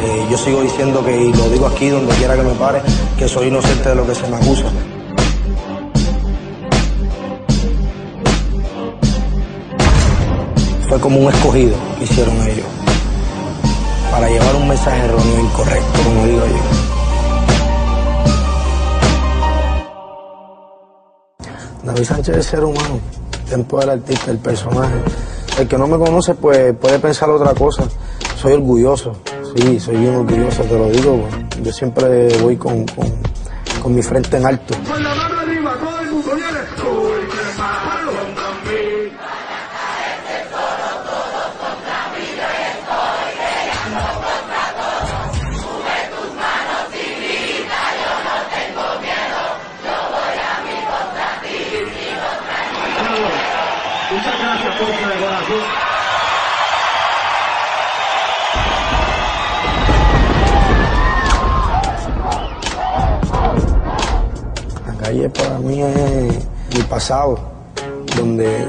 Yo sigo diciendo que, y lo digo aquí donde quiera que me pare, que soy inocente de lo que se me acusa. Fue como un escogido que hicieron ellos para llevar un mensaje erróneo, incorrecto, como digo yo. David Sánchez es ser humano, Tempo del artista, el personaje. El que no me conoce pues puede pensar otra cosa. Soy orgulloso, sí, soy bien orgulloso, te lo digo. Yo siempre voy con mi frente en alto. Con la mano arriba, todo el mundo viene. Uy, qué malo contra mí. Sube tus manos y grita, yo no tengo miedo, yo voy a mí contra ti, y contra mí. Muchas gracias por tu corazón. La calle para mí es mi pasado, donde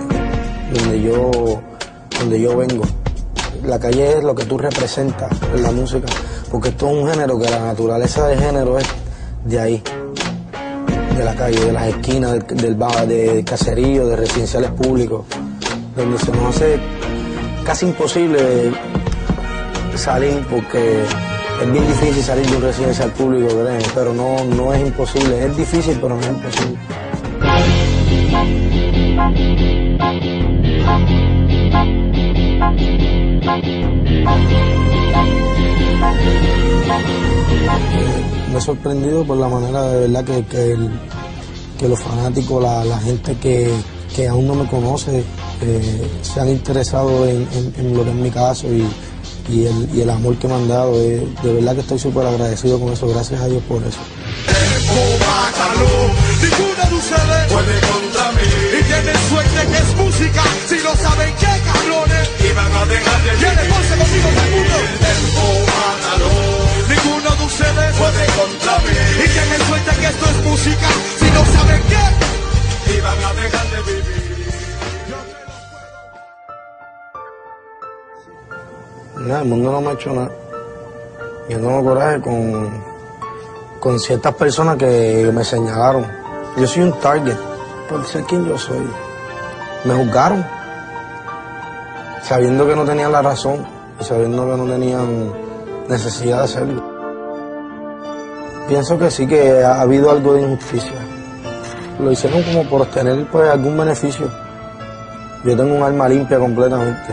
yo vengo. La calle es lo que tú representas en la música, porque esto es un género que la naturaleza del género es de ahí, de la calle, de las esquinas, del caserío, de residenciales públicos, donde se nos hace casi imposible salir porque es bien difícil salir de un residencial público, ¿verdad? Pero no es imposible, es difícil pero no es imposible. Me he sorprendido por la manera de verdad que los fanáticos, la gente que aún no me conoce, se han interesado en lo que es mi caso y el amor que me han dado. De verdad que estoy súper agradecido con eso, gracias a Dios por eso. Ninguna de ustedes puede contra mí. Y tienen suerte que es música, si no saben qué cabrones. Y van a dejar de vivir. ¿Quieren irse conmigo del mundo? El tempo mátalo. Ninguno de ustedes puede contra mí. Y tienen suerte que esto es música, si no saben qué. Y van a dejar de vivir. Nada, el mundo no me ha hecho nada. Yo tengo coraje con ciertas personas que me señalaron. Yo soy un target por ser quien yo soy. Me juzgaron, sabiendo que no tenían la razón y sabiendo que no tenían necesidad de hacerlo. Pienso que sí, que ha habido algo de injusticia. Lo hicieron como por obtener pues algún beneficio. Yo tengo un alma limpia completamente.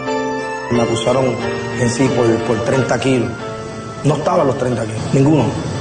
Me acusaron en sí por 30 kilos. No estaban los 30 kilos, ninguno.